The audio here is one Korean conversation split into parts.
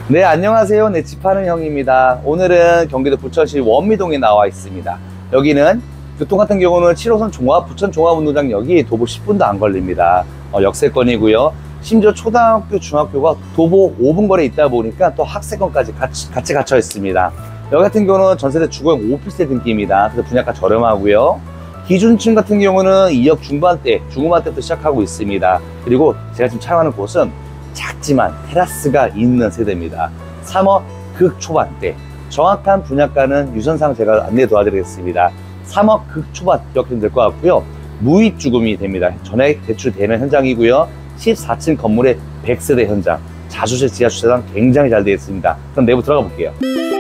네, 안녕하세요. 네, 집하는 형입니다. 오늘은 경기도 부천시 원미동에 나와 있습니다. 여기는 교통 같은 경우는 7호선 부천 종합운동장역이 도보 10분도 안 걸립니다. 역세권이고요. 심지어 초등학교, 중학교가 도보 5분 거리에 있다 보니까 또 학세권까지 같이 갇혀 있습니다. 여기 같은 경우는 전세대 주거용 오피스텔 등기입니다. 그래서 분양가 저렴하고요. 기준층 같은 경우는 2억 중후반대부터 시작하고 있습니다. 그리고 제가 지금 촬영하는 곳은 작지만 테라스가 있는 세대입니다. 3억 극초반대. 정확한 분양가는 유선상 제가 안내 도와드리겠습니다. 3억 극초반 기억하면 될 것 같고요. 무입주금이 됩니다. 전액 대출되는 현장이고요. 14층 건물의 100세대 현장. 자주실, 지하주차장 굉장히 잘 되어 있습니다. 그럼 내부 들어가 볼게요.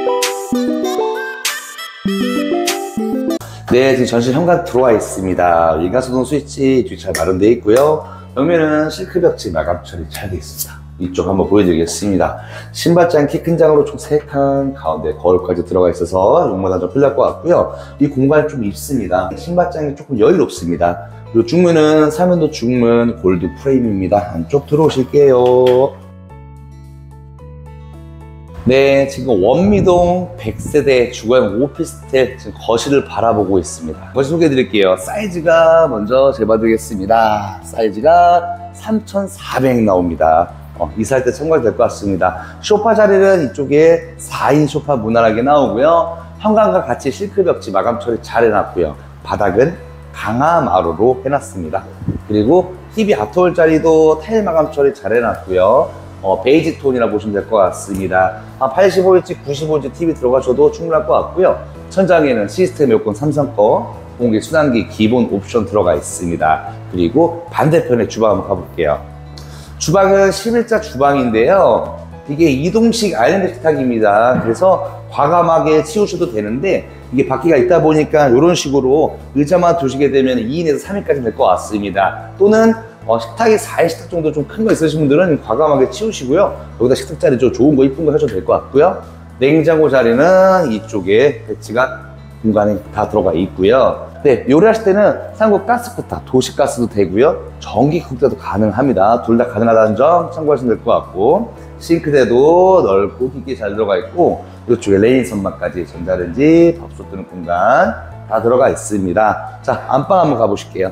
네, 지금 전실 현관 들어와 있습니다. 일가소동 스위치 뒤 잘 마련되어 있고요. 벽면은 실크벽지 마감 처리 잘 되어 있습니다. 이쪽 한번 보여드리겠습니다. 신발장 키 큰 장으로 총 3칸, 가운데 거울까지 들어가 있어서 용마다 좀 필요할 것 같고요. 이 공간이 좀 있습니다. 신발장이 조금 여유롭습니다. 그리고 중문은 사면도 중문 골드 프레임입니다. 안쪽 들어오실게요. 네, 지금 원미동 100세대 주거용 오피스텔 지금 거실을 바라보고 있습니다. 거실 소개해 드릴게요. 사이즈가 먼저 재봐드리겠습니다. 사이즈가 3,400 나옵니다. 이사할 때 참고가 될 것 같습니다. 소파 자리는 이쪽에 4인 소파 무난하게 나오고요. 현관과 같이 실크벽지 마감 처리 잘 해놨고요. 바닥은 강화마루로 해놨습니다. 그리고 TV 앞토울 자리도 타일 마감 처리 잘 해놨고요. 베이지 톤이라 보시면 될 것 같습니다. 한 85인치, 95인치 TV 들어가셔도 충분할 것 같고요. 천장에는 시스템 에어컨 삼성 거, 공기 순환기 기본 옵션 들어가 있습니다. 그리고 반대편에 주방 한번 가볼게요. 주방은 11자 주방인데요. 이게 이동식 아일랜드 식탁입니다. 그래서 과감하게 치우셔도 되는데 이게 바퀴가 있다 보니까 이런 식으로 의자만 두시게 되면 2인에서 3인까지 될 것 같습니다. 또는 식탁이 4인 식탁 정도 좀 큰 거 있으신 분들은 과감하게 치우시고요. 여기다 식탁 자리 좀 좋은 거 이쁜 거 하셔도 될 것 같고요. 냉장고 자리는 이쪽에 배치가 공간이 다 들어가 있고요. 네, 요리하실 때는 상고 가스쿠터, 도시가스도 되고요. 전기 쿡터도 가능합니다. 둘 다 가능하다는 점 참고하시면 될 것 같고, 싱크대도 넓고 깊게 잘 들어가 있고, 이쪽에 레인 선반까지 전자레인지, 밥솥 뜨는 공간 다 들어가 있습니다. 자, 안방 한번 가보실게요.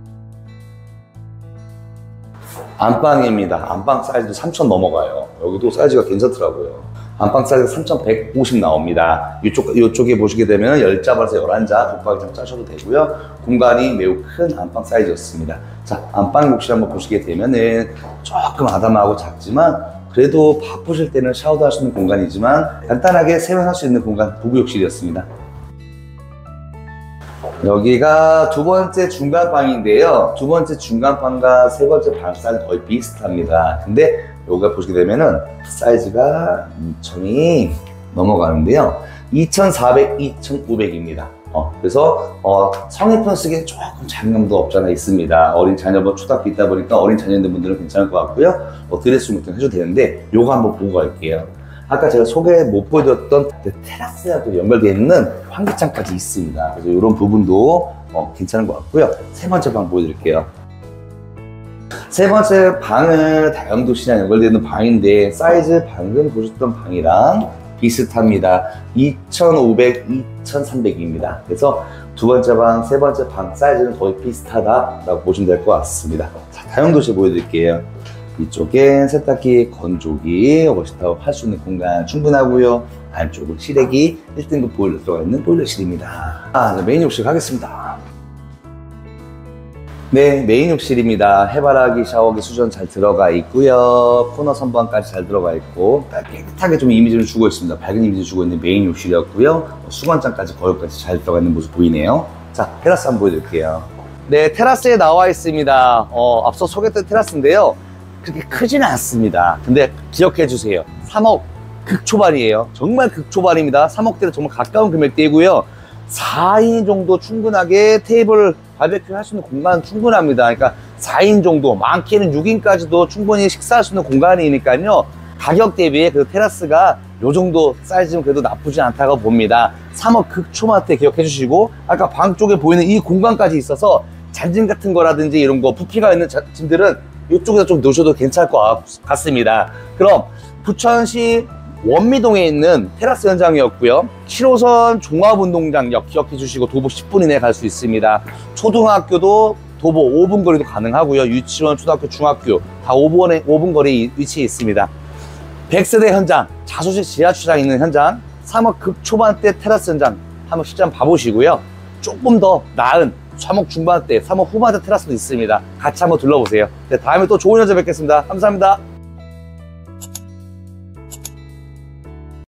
안방입니다. 안방 사이즈도 3,000 넘어가요. 여기도 사이즈가 괜찮더라고요. 안방 사이즈가 3,150 나옵니다. 이쪽에 보시게 되면 10자에서 11자 독박이장 짜셔도 되고요. 공간이 매우 큰 안방 사이즈였습니다. 자, 안방 욕실 한번 보시게 되면은 조금 아담하고 작지만 그래도 바쁘실 때는 샤워도 할 수 있는 공간이지만 간단하게 세면할 수 있는 공간 부부 욕실이었습니다. 여기가 두 번째 중간방인데요. 두 번째 중간방과 세 번째 방 사이즈 거의 비슷합니다. 근데 여기가 보시게 되면은 사이즈가 2,000이 넘어가는데요. 2,400, 2,500입니다. 그래서 성인편 쓰기엔 조금 장점도 없잖아 있습니다. 어린 자녀분 초등학교 있다 보니까 어린 자녀 있는 분들은 괜찮을 것 같고요. 드레스룸 같은 거 해줘도 되는데 요거 한번 보고 갈게요. 아까 제가 소개 못 보여드렸던 테라스하고 연결되어 있는 환기장까지 있습니다. 그래서 이런 부분도 괜찮은 것 같고요. 세 번째 방 보여드릴게요. 세 번째 방은 다용도실이랑 연결되어 있는 방인데 사이즈 방금 보셨던 방이랑 비슷합니다. 2,500, 2,300입니다. 그래서 두 번째 방, 세 번째 방 사이즈는 거의 비슷하다라고 보시면 될 것 같습니다. 자, 다용도실 보여드릴게요. 이쪽엔 세탁기, 건조기, 워시타워 할 수 있는 공간 충분하고요. 안쪽은 실외기 1등급 보일러 들어가 있는 보일러실입니다. 메인 욕실 가겠습니다. 네, 메인 욕실입니다. 해바라기, 샤워기, 수전 잘 들어가 있고요. 코너 선반까지 잘 들어가 있고 깨끗하게 좀 이미지를 주고 있습니다. 밝은 이미지를 주고 있는 메인 욕실이었고요. 수건장까지 거울까지 잘 들어가 있는 모습 보이네요. 자, 테라스 한번 보여드릴게요. 네, 테라스에 나와 있습니다. 앞서 소개했던 테라스인데요. 그렇게 크지는 않습니다. 근데 기억해 주세요. 3억 극초반이에요. 정말 극초반입니다. 3억대로 정말 가까운 금액대이고요. 4인 정도 충분하게 테이블 바베큐 할 수 있는 공간은 충분합니다. 그러니까 4인 정도, 많게는 6인까지도 충분히 식사할 수 있는 공간이니까요. 가격 대비에 그 테라스가 요 정도 사이즈는 그래도 나쁘지 않다고 봅니다. 3억 극초반대 기억해 주시고, 아까 방 쪽에 보이는 이 공간까지 있어서 잔짐 같은 거라든지 이런 거 부피가 있는 짐들은 이쪽에서 좀 놓으셔도 괜찮을 것 같습니다. 그럼 부천시 원미동에 있는 테라스 현장이었고요. 7호선 종합운동장역 기억해 주시고 도보 10분 이내에 갈 수 있습니다. 초등학교도 도보 5분 거리도 가능하고요. 유치원, 초등학교, 중학교 다 5분 거리에 위치해 있습니다. 100세대 현장, 자소실 지하주차장 있는 현장, 3억 극초반대 테라스 현장 한번 실제 봐보시고요. 조금 더 나은 3억 중반대, 3억 후반대 테라스도 있습니다. 같이 한번 둘러보세요. 네, 다음에 또 좋은 현장 뵙겠습니다. 감사합니다.